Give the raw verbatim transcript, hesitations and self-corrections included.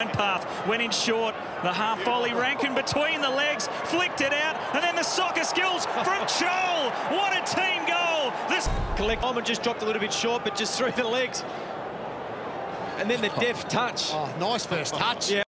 path went in short. The half volley Rankin between the legs, flicked it out, and then the soccer skills from Chol. What a team goal! This collect Coleman just dropped a little bit short, but just through the legs, and then the deft touch. Oh, nice first touch. Yeah.